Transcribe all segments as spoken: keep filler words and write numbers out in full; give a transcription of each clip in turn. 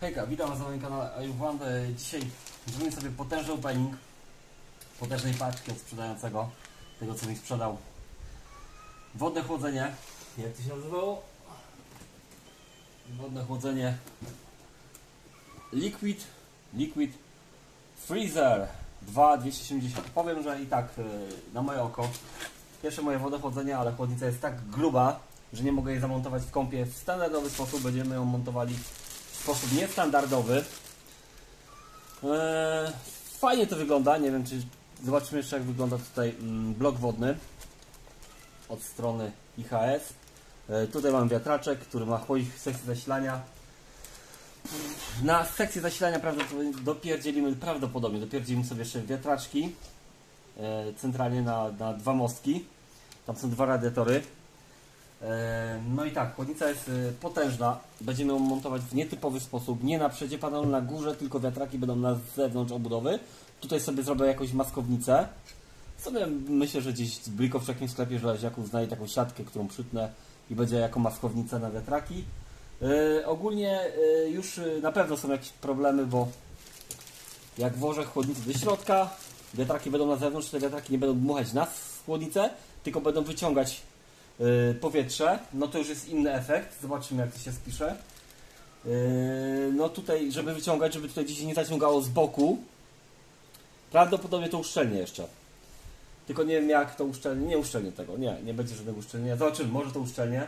Hejka, witam Was na moim kanale Ayuwan. Dzisiaj zrobimy sobie potężny opening potężnej paczki od sprzedającego, tego co mi sprzedał. Wodne chłodzenie, jak to się nazywało? Wodne chłodzenie Liquid Liquid Freezer dwa dwieście siedemdziesiąt. Powiem, że i tak na moje oko pierwsze moje wodne chłodzenie, ale chłodnica jest tak gruba, że nie mogę jej zamontować w kąpie w standardowy sposób. Będziemy ją montowali w sposób niestandardowy. Eee, fajnie to wygląda, nie wiem czy zobaczymy jeszcze jak wygląda tutaj mm, blok wodny od strony I H S. Eee, tutaj mam wiatraczek, który ma chłodzić w sekcji zasilania. Na sekcję zasilania prawdopodobnie dopierdzielimy, prawdopodobnie dopierdzielimy sobie jeszcze wiatraczki eee, centralnie na, na dwa mostki. Tam są dwa radiatory. No i tak, chłodnica jest potężna. Będziemy ją montować w nietypowy sposób. Nie na przedzie panelu na górze, tylko wiatraki będą na zewnątrz obudowy. Tutaj sobie zrobię jakąś maskownicę. Sobie myślę, że gdzieś w Bliko w jakimś sklepie żelaziaków znajdę taką siatkę, którą przytnę i będzie jako maskownica na wiatraki. Yy, ogólnie yy, już na pewno są jakieś problemy, bo jak włożę chłodnicę do środka, wiatraki będą na zewnątrz, te wiatraki nie będą dmuchać na chłodnicę, tylko będą wyciągać powietrze, no to już jest inny efekt. Zobaczymy jak to się spisze. No tutaj, żeby wyciągać, żeby tutaj gdzieś się nie zaciągało z boku, prawdopodobnie to uszczelnię jeszcze. Tylko nie wiem jak to uszczelnię. Nie uszczelnię tego, nie, nie będzie żadnego uszczelnienia. Zobaczymy, może to uszczelnię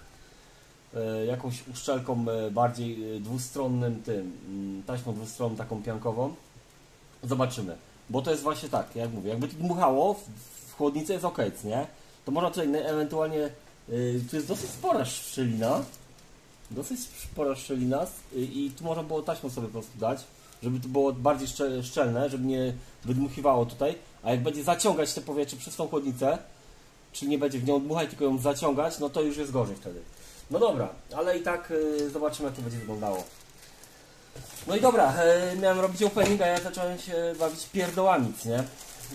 jakąś uszczelką bardziej dwustronnym tym, taśmą dwustronną taką piankową. Zobaczymy, bo to jest właśnie tak, jak mówię, jakby to dmuchało w chłodnicy jest ok, nie? To można tutaj ewentualnie, yy, tu jest dosyć spora szczelina, dosyć spora szczelina yy, i tu można było taśmą sobie po prostu dać, żeby to było bardziej szczelne, żeby nie wydmuchiwało tutaj, a jak będzie zaciągać te powietrze przez tą chłodnicę, czyli nie będzie w nią dmuchać, tylko ją zaciągać, no to już jest gorzej wtedy. No dobra, ale i tak yy, zobaczymy jak to będzie wyglądało. No i dobra, yy, miałem robić opening, a ja zacząłem się bawić pierdołami, nie? Yy,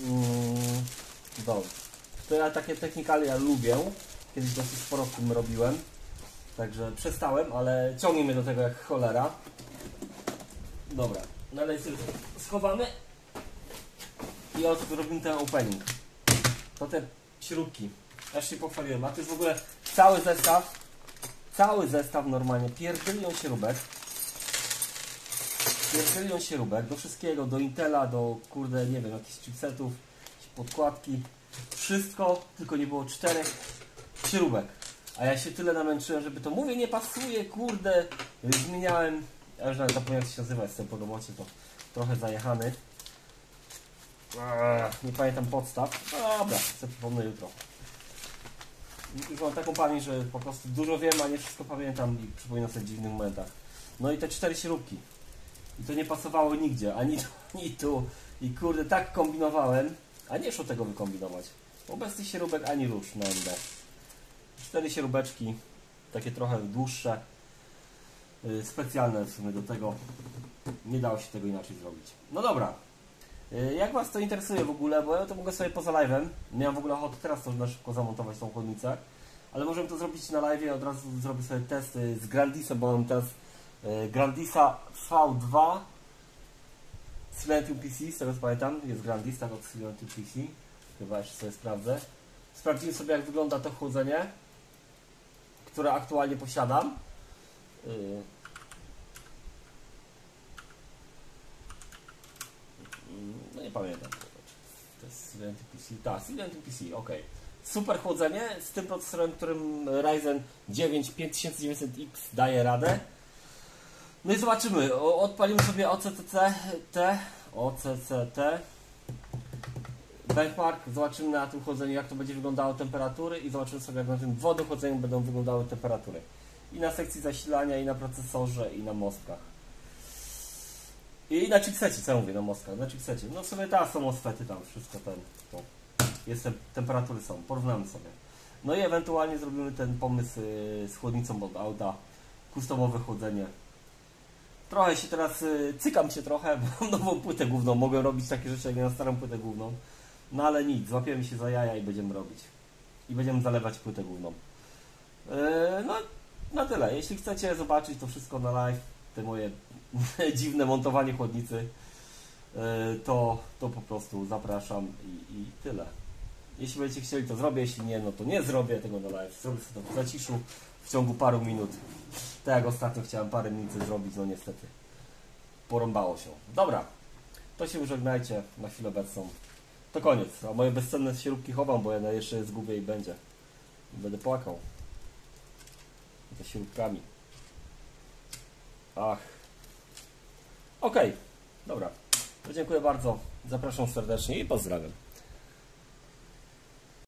dobra. To ja takie technikalia ja lubię. Kiedyś dosyć sporo w tym robiłem. Także przestałem, ale ciągnie mnie do tego jak cholera. Dobra, dalej sobie schowamy. I od robimy ten opening. To te śrubki. Aż się pochwaliłem. A to jest w ogóle cały zestaw. Cały zestaw normalnie. Pierdylion śrubek. Pierdylion śrubek. Do wszystkiego. Do Intela, do kurde, nie wiem, jakichś chipsetów, jakieś podkładki. Wszystko, tylko nie było czterech śrubek. A ja się tyle namęczyłem, żeby to mówię, nie pasuje, kurde. Zmieniałem, ja już nawet zapomniałem jak się nazywa, jestem po robocie, to trochę zajechany. Nie pamiętam podstaw. No dobra, sobie przypomnę jutro. Już mam taką pamięć, że po prostu dużo wiem, a nie wszystko pamiętam i przypominam sobie w dziwnych momentach. No i te cztery śrubki. I to nie pasowało nigdzie, ani tu, ani tu. I kurde, tak kombinowałem. A nie szło tego wykombinować. Bo bez tych śrubek ani rusz na M D. Cztery śrubeczki, takie trochę dłuższe, yy, specjalne w sumie do tego. Nie dało się tego inaczej zrobić. No dobra. Yy, jak Was to interesuje w ogóle, bo ja to mogę sobie poza live'em. Miałem w ogóle ochotę teraz to na szybko zamontować tą chłodnicę. Ale możemy to zrobić na live'ie, od razu zrobię sobie test z Grandisa, bo mam teraz yy, Grandisa V dwa. Silentium P C, z tego co pamiętam, jest Grandis, tak od Silentium P C. Chyba jeszcze sobie sprawdzę. Sprawdzimy sobie jak wygląda to chłodzenie, które aktualnie posiadam. Yy. No nie pamiętam. To jest Silentium P C. Tak, Silentium P C, ok. Super chłodzenie z tym procesorem, którym Ryzen dziewięć pięć tysięcy dziewięćset X daje radę. No i zobaczymy, odpalimy sobie O C C T, T, O C C T, benchmark, zobaczymy na tym chłodzeniu jak to będzie wyglądało temperatury i zobaczymy sobie jak na tym wodnym chłodzeniu będą wyglądały temperatury. I na sekcji zasilania, i na procesorze, i na mostkach. I na chipsecie, co ja mówię, na mostkach, na chipsecie. No w sumie teraz są mosfety tam, wszystko ten, to jest, temperatury są, porównamy sobie. No i ewentualnie zrobimy ten pomysł z chłodnicą od auta, customowe chłodzenie. Trochę się teraz, y, cykam się trochę, bo mam nową płytę główną, mogę robić takie rzeczy jak na starą płytę główną. No ale nic, złapiemy się za jaja i będziemy robić. I będziemy zalewać płytę główną. Yy, no, na tyle. Jeśli chcecie zobaczyć to wszystko na live, te moje dziwne montowanie chłodnicy, to, to po prostu zapraszam i, i tyle. Jeśli będziecie chcieli, to zrobię, jeśli nie, no to nie zrobię tego na live. Zrobię sobie to w zaciszu w ciągu paru minut. Tak jak ostatnio chciałem parę minut zrobić, no niestety porąbało się. Dobra, to się już żegnajcie na chwilę obecną. To koniec, a moje bezcenne śrubki chowam, bo ja jeszcze je zgubię i będzie. Będę płakał. Te śrubkami. Ach. Okej, okay. Dobra. To dziękuję bardzo. Zapraszam serdecznie i pozdrawiam.